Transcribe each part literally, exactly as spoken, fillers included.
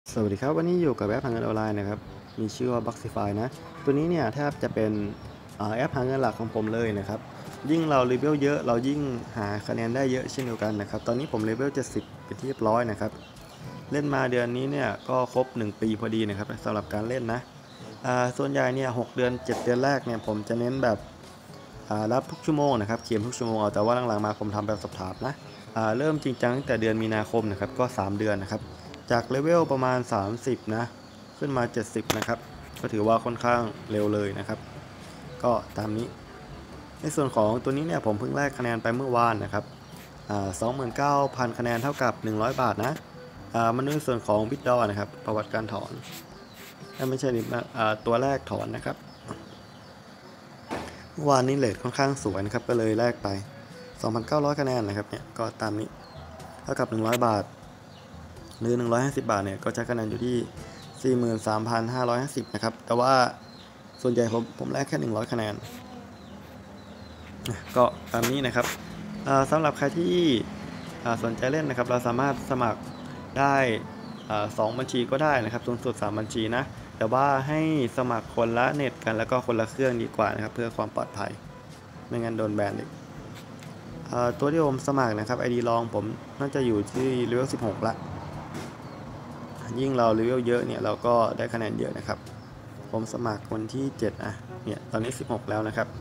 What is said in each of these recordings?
สวัสดีครับวันนี้อยู่กับแอปหาเงินออนไลน์นะครับมีชื่อว่า Boxify นะตัวนี้เนี่ยแทบจะเป็นแอปหาเงินหลักของผมเลยนะครับยิ่งเราเลเวลเยอะเรายิ่งหาคะแนนได้เยอะเช่นเดียวกันนะครับตอนนี้ผมเลเวลเจ็ดสิบเป็นที่เรียบร้อยนะครับเล่นมาเดือนนี้เนี่ยก็ครบหนึ่งปีพอดีนะครับสำหรับการเล่นนะส่วนใหญ่เนี่ยหกเดือนเจ็ดเดือนแรกเนี่ยผมจะเน้นแบบรับทุกชั่วโมงนะครับเขียนทุกชั่วโมงเอาแต่ว่าหลังๆมาผมทำแบบสอบถามนะเริ่มจริงจังตั้งแต่เดือนมีนาคมนะครับก็สามเดือนนะครับจากเลเวลประมาณสามสิบนะขึ้นมาเจ็ดสิบนะครับก็ถือว่าค่อนข้างเร็วเลยนะครับก็ตามนี้ในส่วนของตัวนี้เนี่ยผมเพิ่งแลกคะแนนไปเมื่อวานนะครับสองหมื่นเก้าพันคะแนนเท่ากับหนึ่งร้อยบาทนะมันในส่วนของบิตดอนะครับประวัติการถอนไม่ใช่ตัวแรกถอนนะครับเมื่อวานนี้เลทค่อนข้างสวยนะครับก็เลยแลกไป สองพันเก้าร้อย คะแนนนะครับเนี่ยก็ตามนี้เท่ากับหนึ่งร้อยบาทหรือหนึ่งร้อยห้าสิบบาทเนี่ยก็จะคะแนนอยู่ที่ สี่หมื่นสามพันห้าร้อยห้าสิบ นะครับแต่ว่าส่วนใหญ่ผมผมแลกแค่หนึ่งร้อยคะแนนก็ตามนี้นะครับสำหรับใครที่สนใจเล่นนะครับเราสามารถสมัครได้สองบัญชีก็ได้นะครับสูงสุดสามบัญชีนะแต่ว่าให้สมัครคนละเน็ตกันแล้วก็คนละเครื่องดีกว่านะครับเพื่อความปลอดภัยไม่งั้นโดนแบนอีกตัวที่ผมสมัครนะครับ ไอ ดี ลองผมน่าจะอยู่ที่เลเวลสิบหกละยิ่งเราเลเวลเยอะเนี่ยเราก็ได้คะแนนเยอะนะครับผมสมัครคนที่เจ็ดอ่ะเนี่ยตอนนี้สิบหกแล้วนะครับ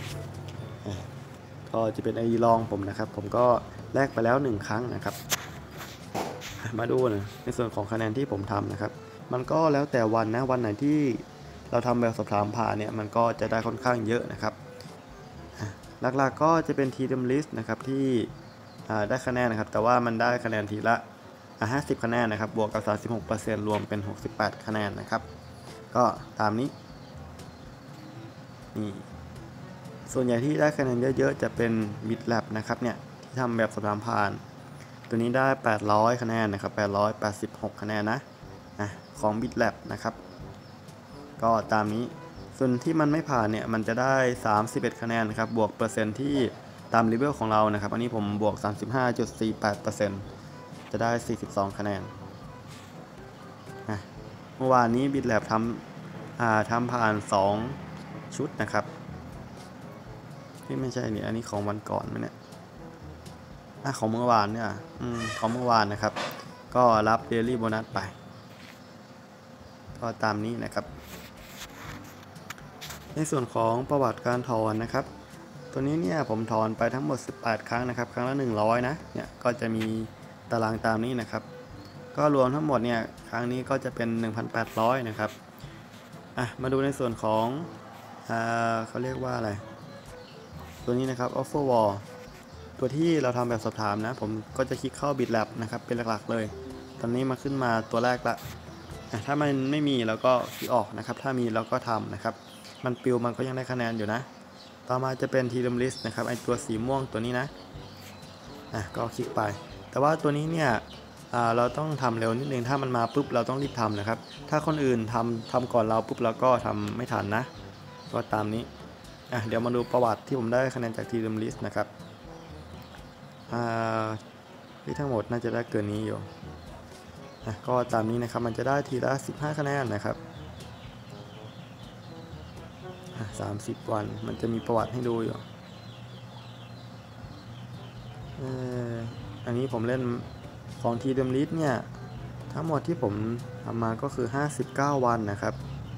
ก็จะเป็น ไอ ดี ลองผมนะครับผมก็แลกไปแล้วหนึ่งครั้งนะครับมาดูนะในส่วนของคะแนนที่ผมทำนะครับมันก็แล้วแต่วันนะวันไหนที่เราทำแบบสอบถามผ่านเนี่ยมันก็จะได้ค่อนข้างเยอะนะครับหลักๆก็จะเป็นทีเดมลิสต์นะครับที่ได้คะแนนนะครับแต่ว่ามันได้คะแนนทีละห้าสิบคะแนนนะครับบวกกับ สามสิบหกเปอร์เซ็นต์ รวมเป็นหกสิบแปดคะแนนนะครับก็ตามนี้นี่ส่วนใหญ่ที่ได้คะแนนเยอะๆจะเป็น Midlab นะครับเนี่ยที่ทำแบบสอบถามผ่านตัวนี้ได้แปดร้อยคะแนนนะครับแปดร้อยแปดสิบหกคะแนนนะนะของ Midlab นะครับก็ตามนี้ส่วนที่มันไม่ผ่านเนี่ยมันจะได้สามสิบเอ็ดคะแนนนะครับบวกเปอร์เซ็นต์ที่ตามเลเวลของเรานะครับอันนี้ผมบวก สามสิบห้าจุดสี่แปดเปอร์เซ็นต์ จะได้สี่สิบสองคะแนนนะเมื่อวานนี้ Bitlab ทำอ่าทำผ่านสองชุดนะครับที่ไม่ใช่นี่อันนี้ของวันก่อนไหมเนี่ยอ่ะของเมื่อวานเนี่ยอืมของเมื่อวานนะครับก็รับเดลี่โบนัสไปก็ตามนี้นะครับในส่วนของประวัติการถอนนะครับตัวนี้เนี่ยผมถอนไปทั้งหมดสิบแปดครั้งนะครับครั้งละหนึ่งร้อยนะเนี่ยก็จะมีตารางตามนี้นะครับก็รวมทั้งหมดเนี่ยครั้งนี้ก็จะเป็น หนึ่งพันแปดร้อย นะครับอ่ะมาดูในส่วนของอ่าเขาเรียกว่าอะไรตัวนี้นะครับ offer wall ตัวที่เราทำแบบสอบถามนะผมก็จะคลิกเข้า Bitlab นะครับเป็นหลักๆเลยตอนนี้มาขึ้นมาตัวแรกละถ้ามันไม่มีเราก็คลิกออกนะครับถ้ามีเราก็ทำนะครับมันปิวมันก็ยังได้คะแนนอยู่นะต่อมาจะเป็น Team List นะครับไอตัวสีม่วงตัวนี้นะอ่ะก็คลิกไปแต่ว่าตัวนี้เนี่ยเราต้องทำเร็วนิดนึงถ้ามันมาปุ๊บเราต้องรีบทำนะครับถ้าคนอื่นทำทำก่อนเราปุ๊บเราก็ทำไม่ทันนะก็ตามนี้อ่ะเดี๋ยวมาดูประวัติที่ผมได้คะแนนจาก Team List นะครับอ่าที่ทั้งหมดน่าจะได้เกินนี้อยู่อ่ะก็ตามนี้นะครับมันจะได้ทีละสิบห้าคะแนนนะครับสามสิบวันมันจะมีประวัติให้ดูอยู่อันนี้ผมเล่นของทีเดมลิสเนี่ยทั้งหมดที่ผมทำมาก็คือห้าสิบเก้าวันนะครับ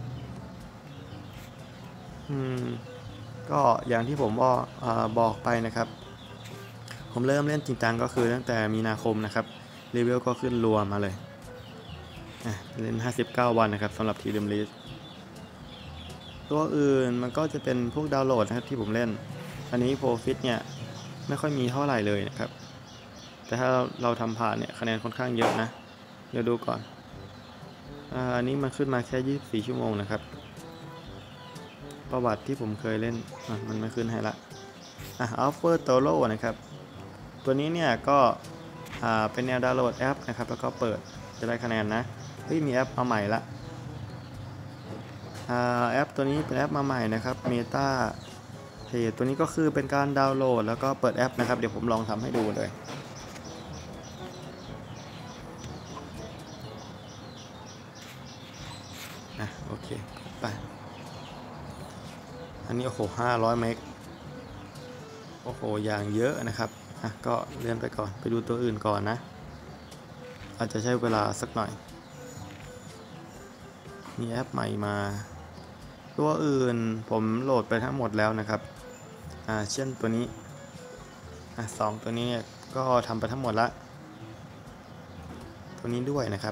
อืมก็อย่างที่ผมบอกบอกไปนะครับผมเริ่มเล่นจริงจังก็คือตั้งแต่มีนาคมนะครับเลเวลก็ขึ้นรัวมาเลยเล่นห้าสิบเก้าวันนะครับสำหรับทีเดมลิสตัวอื่นมันก็จะเป็นพวกดาวน์โหลดนะครับที่ผมเล่นอันนี้โปรฟิตเนี่ยไม่ค่อยมีเท่าไหร่เลยนะครับแต่ถ้าเราเราทำผ่านเนี่ยคะแนนค่อนข้างเยอะนะเดี๋ยวดูก่อนอันนี้มันขึ้นมาแค่ยี่สิบสี่ชั่วโมงนะครับประวัติที่ผมเคยเล่นมันไม่ขึ้นให้ละอ่ะ Offer Toro นะครับตัวนี้เนี่ยก็เป็นแนวดาวน์โหลดแอปนะครับแล้วก็เปิดจะได้คะแนนนะเฮ้ยมีแอปมาใหม่ละแอปตัวนี้เป็นแอปมาใหม่นะครับ Meta Page ตัวนี้ก็คือเป็นการดาวน์โหลดแล้วก็เปิดแอปนะครับเดี๋ยวผมลองทำให้ดูเลย อ่ะ Offer ตัวนี้เนี่ยก็เป็นแนวดาวน์โหลดแอปนะครับแล้วก็เปิดจะได้คะแนนนะเฮ้ยมีแอปมาใหม่ละ อ่า แอป ตัวนี้เป็นแอปมาใหม่นะครับ Meta Page ตัวนี้ก็คือเป็นการดาวน์โหลดแล้วก็เปิดแอปนะครับเดี๋ยวผมลองทำให้ดูเลย อ่ะอ่ะโอเคไปอันนี้โอ้โหห้าร้อยเมกโอ้โหอย่างเยอะนะครับอ่ะก็เลื่อนไปก่อนไปดูตัวอื่นก่อนนะอาจจะใช้เวลาสักหน่อยมีแอปใหม่มาตัวอื่นผมโหลดไปทั้งหมดแล้วนะครับอ่าเช่นตัวนี้อ่ะสองตัวนี้เนี่ยก็ทำไปทั้งหมดละตัวนี้ด้วยนะครับ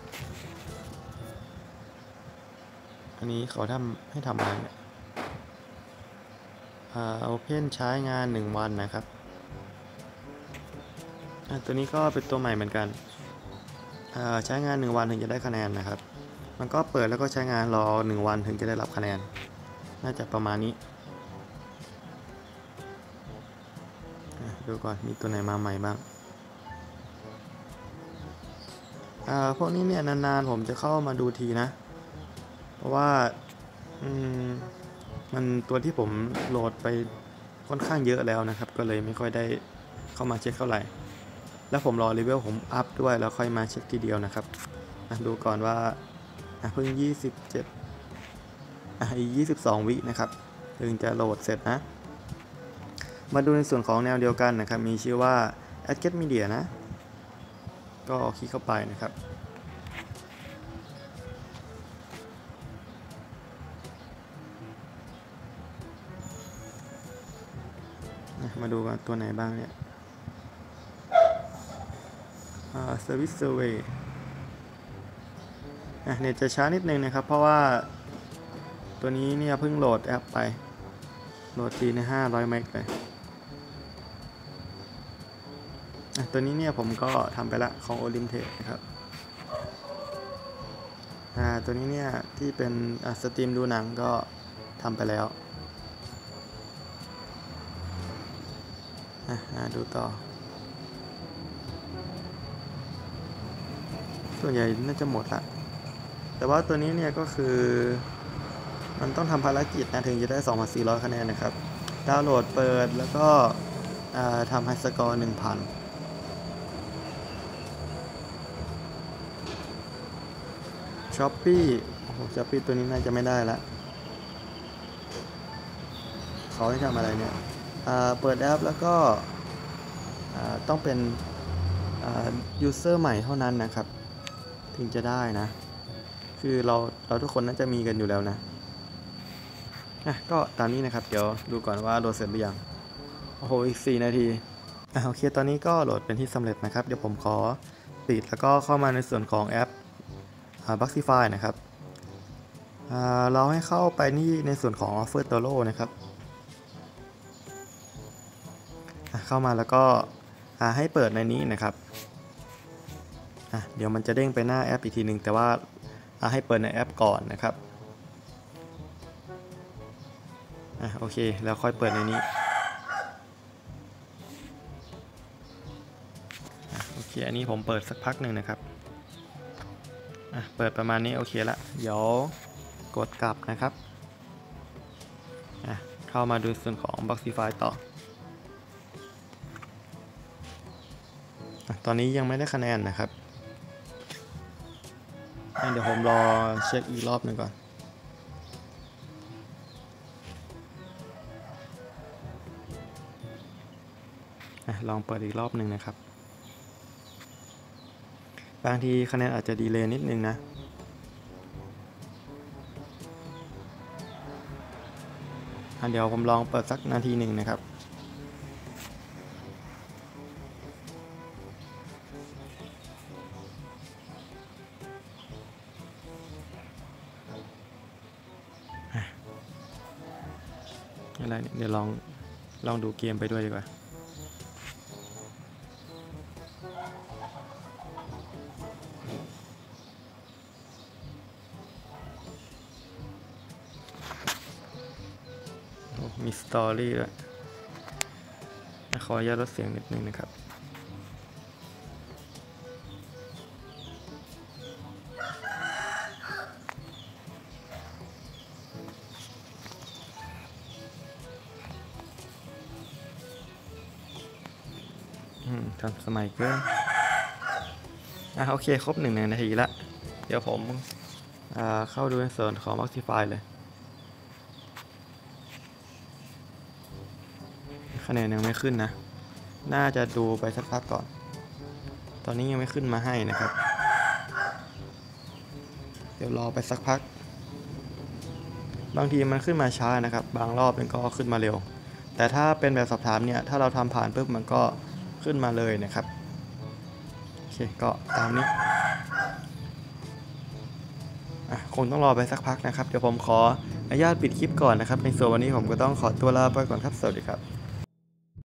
อันนี้เขาทำให้ทำอะไรเนี่ยอ่า Open ใช้งานหนึ่งวันนะครับอ่ะตัวนี้ก็เป็นตัวใหม่เหมือนกันอ่าใช้งานหนึ่งวันถึงจะได้คะแนนนะครับมันก็เปิดแล้วก็ใช้งานรอหนึ่งวันถึงจะได้รับคะแนนน่าจะประมาณนี้ดูก่อนมีตัวไหนมาใหม่บ้างอ่าพวกนี้เนี่ยนานๆผมจะเข้ามาดูทีนะเพราะว่าอืมมันตัวที่ผมโหลดไปค่อนข้างเยอะแล้วนะครับก็เลยไม่ค่อยได้เข้ามาเช็คเท่าไหร่แล้วผมรอเลเวลผมอัพด้วยแล้วค่อยมาเช็คทีเดียวนะครับดูก่อนว่าเพิ่งยี่สิบเจ็ดอ่ะอีกยี่สิบสองวินะครับถึงจะโหลดเสร็จนะมาดูในส่วนของแนวเดียวกันนะครับมีชื่อว่า Ad Get Media นะก็คลิกเข้าไปนะครับมาดูกันตัวไหนบ้างเนี่ย Service Survey เนี่ยจะช้านิดนึงนะครับเพราะว่าตัวนี้เนี่ยเพิ่งโหลดแอปไปโหลดทีในห้าร้อยเมกเลยตัวนี้เนี่ยผมก็ทำไปละของ Olimtech นะครับตัวนี้เนี่ยที่เป็นสตรีมดูหนังก็ทำไปแล้วดูต่อส่วนใหญ่น่าจะหมดละแต่ว่าตัวนี้เนี่ยก็คือมันต้องทำภารกิจนะถึงจะได้ สองพันสี่ร้อย คะแนนนะครับดาวน์โหลดเปิดแล้วก็ทำไฮสกอร์ หนึ่งพัน ช้อปปี้โอ้โหช้อปปี้ตัวนี้น่าจะไม่ได้ละเขาให้ทำอะไรเนี่ยเปิดแอปแล้วก็ต้องเป็นยูเซอร์ใหม่เท่านั้นนะครับถึงจะได้นะคือเราเราทุกคนน่าจะมีกันอยู่แล้วนะอ่ะก็ตามนี้นะครับเดี๋ยวดูก่อนว่าโหลดเสร็จหรือยังโอ้โหอีกสี่นาทีอ่ะโอเคตอนนี้ก็โหลดเป็นที่สำเร็จนะครับเดี๋ยวผมขอปิดแล้วก็เข้ามาในส่วนของแอปBoxify นะครับเราให้เข้าไปนี่ในส่วนของ Offer Toro นะครับเข้ามาแล้วก็ให้เปิดในนี้นะครับเดี๋ยวมันจะเด้งไปหน้าแอปอีกทีหนึ่งแต่ว่าให้เปิดในแอปก่อนนะครับโอเคแล้วค่อยเปิดในนี้โอเคอันนี้ผมเปิดสักพักหนึ่งนะครับเปิดประมาณนี้โอเคละเดี๋ยวกดกลับนะครับเข้ามาดูส่วนของ Boxify ต่อตอนนี้ยังไม่ได้คะแนนนะครับเดี๋ยวผมรอเช็คอีกรอบหนึ่งก่อนลองเปิดอีกรอบหนึ่งนะครับบางทีคะแนนอาจจะดีเลย์นิดนึงนะเดี๋ยวผมลองเปิดสักนาทีหนึ่งนะครับอะไรเดี๋ยวลองลองดูเกมไปด้วยดีกว่ามีสตอรี่ด้วยขออนุญาตลดเสียงนิดนึงนะครับทันสมัยเกินอ่ะโอเคครบหนึ่งนาทีละเดี๋ยวผมเข้าดูในส่วนของ Optify เลยคะแนนยังไม่ขึ้นนะน่าจะดูไปสักพักก่อนตอนนี้ยังไม่ขึ้นมาให้นะครับเดี๋ยวรอไปสักพักบางทีมันขึ้นมาช้านะครับบางรอบมันก็ขึ้นมาเร็วแต่ถ้าเป็นแบบสอบถามเนี่ยถ้าเราทำผ่านปุ๊บมันก็ขึ้นมาเลยนะครับโอเคก็ตามนี้อ่ะคงต้องรอไปสักพักนะครับเดี๋ยวผมขออนุญาตปิดคลิปก่อนนะครับในส่วนวันนี้ผมก็ต้องขอตัวลาไปก่อนครับสวัสดีครับ